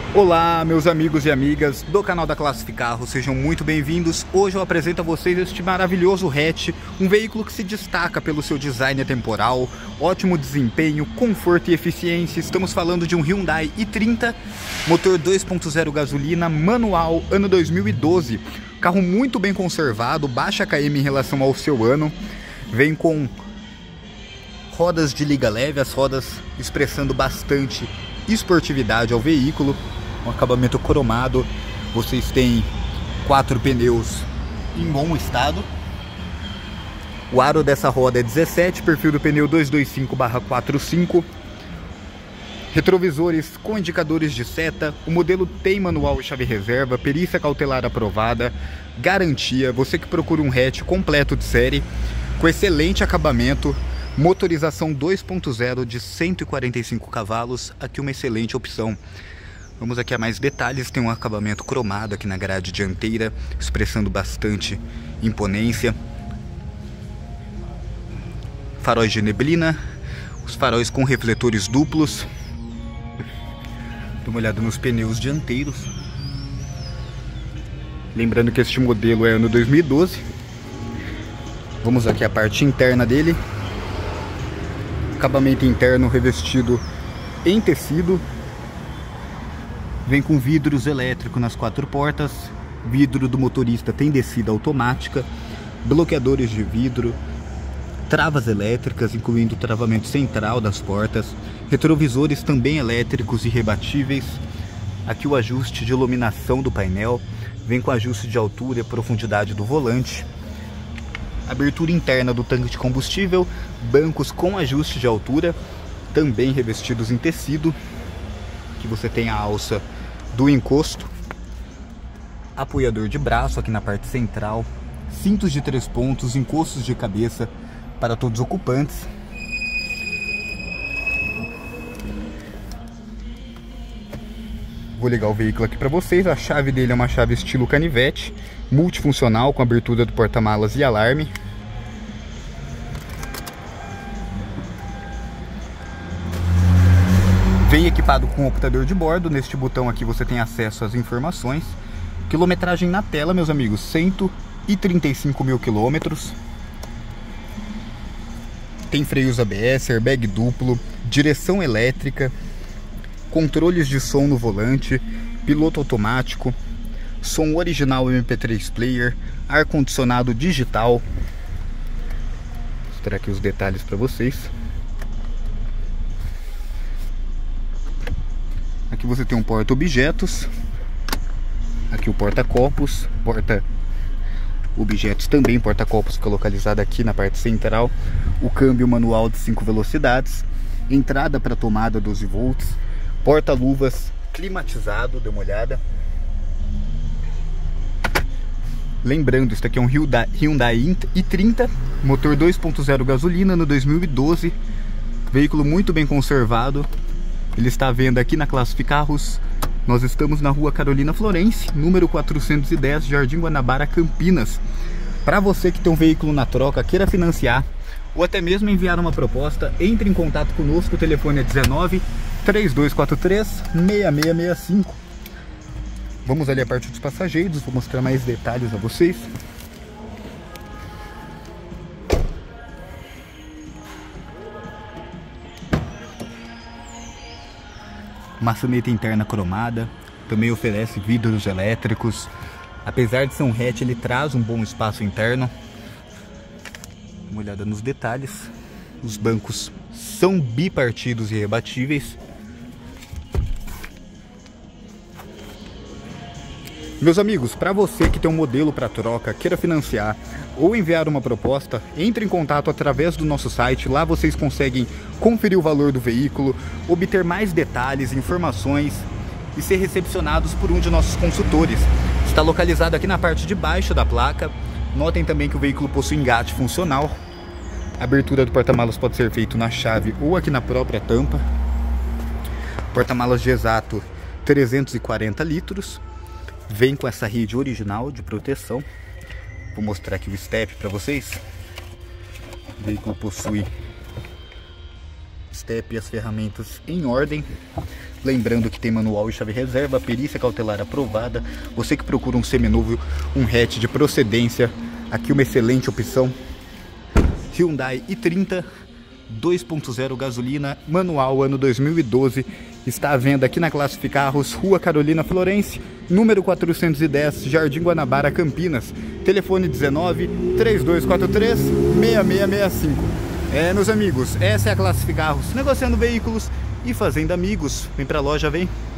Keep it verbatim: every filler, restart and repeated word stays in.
Olá, meus amigos e amigas do canal da Classific Carros, sejam muito bem-vindos. Hoje eu apresento a vocês este maravilhoso hatch, um veículo que se destaca pelo seu design atemporal, ótimo desempenho, conforto e eficiência. Estamos falando de um Hyundai i trinta, motor dois ponto zero gasolina, manual, ano dois mil e doze. Carro muito bem conservado, baixa K M em relação ao seu ano, vem com rodas de liga leve, as rodas expressando bastante esportividade ao veículo. Um acabamento cromado, vocês têm quatro pneus em bom estado. O aro dessa roda é dezessete, perfil do pneu duzentos e vinte e cinco barra quarenta e cinco. Retrovisores com indicadores de seta. O modelo tem manual e chave reserva, perícia cautelar aprovada, garantia. Você que procura um hatch completo de série, com excelente acabamento, motorização dois ponto zero de cento e quarenta e cinco cavalos, aqui uma excelente opção. Vamos aqui a mais detalhes, tem um acabamento cromado aqui na grade dianteira, expressando bastante imponência. Faróis de neblina, os faróis com refletores duplos. Dê uma olhada nos pneus dianteiros. Lembrando que este modelo é ano dois mil e doze. Vamos aqui a parte interna dele. Acabamento interno revestido em tecido. Vem com vidros elétricos nas quatro portas. Vidro do motorista tem descida automática. Bloqueadores de vidro. Travas elétricas, incluindo o travamento central das portas. Retrovisores também elétricos e rebatíveis. Aqui o ajuste de iluminação do painel. Vem com ajuste de altura e profundidade do volante. Abertura interna do tanque de combustível. Bancos com ajuste de altura, também revestidos em tecido. Aqui você tem a alça do encosto, apoiador de braço aqui na parte central, cintos de três pontos, encostos de cabeça para todos os ocupantes. Vou ligar o veículo aqui para vocês. A chave dele é uma chave estilo canivete, multifuncional, com abertura do porta-malas e alarme. Vem equipado com computador de bordo. Neste botão aqui você tem acesso às informações. Quilometragem na tela, meus amigos, cento e trinta e cinco mil quilômetros. Tem freios A B S, airbag duplo, direção elétrica, controles de som no volante, piloto automático, som original M P três player, ar-condicionado digital. Vou mostrar aqui os detalhes para vocês. Aqui você tem um porta-objetos, aqui o porta-copos, porta-objetos também, porta-copos fica localizado aqui na parte central, o câmbio manual de cinco velocidades, entrada para tomada doze volts, porta-luvas climatizado, dê uma olhada. Lembrando, isso aqui é um Hyundai, Hyundai i trinta, motor dois ponto zero gasolina, no dois mil e doze, veículo muito bem conservado. Ele está à venda aqui na Classific Carros. Nós estamos na rua Carolina Florence, número quatrocentos e dez, Jardim Guanabara, Campinas. Para você que tem um veículo na troca, queira financiar ou até mesmo enviar uma proposta, entre em contato conosco. O telefone é dezenove, três dois quatro três, seis seis seis cinco. Vamos ali a parte dos passageiros, vou mostrar mais detalhes a vocês. Maçaneta interna cromada, também oferece vidros elétricos. Apesar de ser um hatch, ele traz um bom espaço interno. Uma olhada nos detalhes. Os bancos são bipartidos e rebatíveis. Meus amigos, para você que tem um modelo para troca, queira financiar ou enviar uma proposta, entre em contato através do nosso site. Lá vocês conseguem conferir o valor do veículo, obter mais detalhes, informações e ser recepcionados por um de nossos consultores. Está localizado aqui na parte de baixo da placa. Notem também que o veículo possui engate funcional. A abertura do porta-malas pode ser feito na chave ou aqui na própria tampa. Porta-malas de exato trezentos e quarenta litros. Vem com essa rede original de proteção. Vou mostrar aqui o step para vocês. O veículo possui step e as ferramentas em ordem. Lembrando que tem manual e chave reserva, perícia cautelar aprovada. Você que procura um seminovo, um hatch de procedência, aqui uma excelente opção. Hyundai i trinta dois ponto zero gasolina, manual, ano dois mil e doze. Está à venda aqui na Classificarros, Rua Carolina Florence, número quatrocentos e dez, Jardim Guanabara, Campinas. Telefone dezenove, três dois quatro três, seis seis seis cinco. É, meus amigos, essa é a Classificarros, negociando veículos e fazendo amigos. Vem pra loja, vem!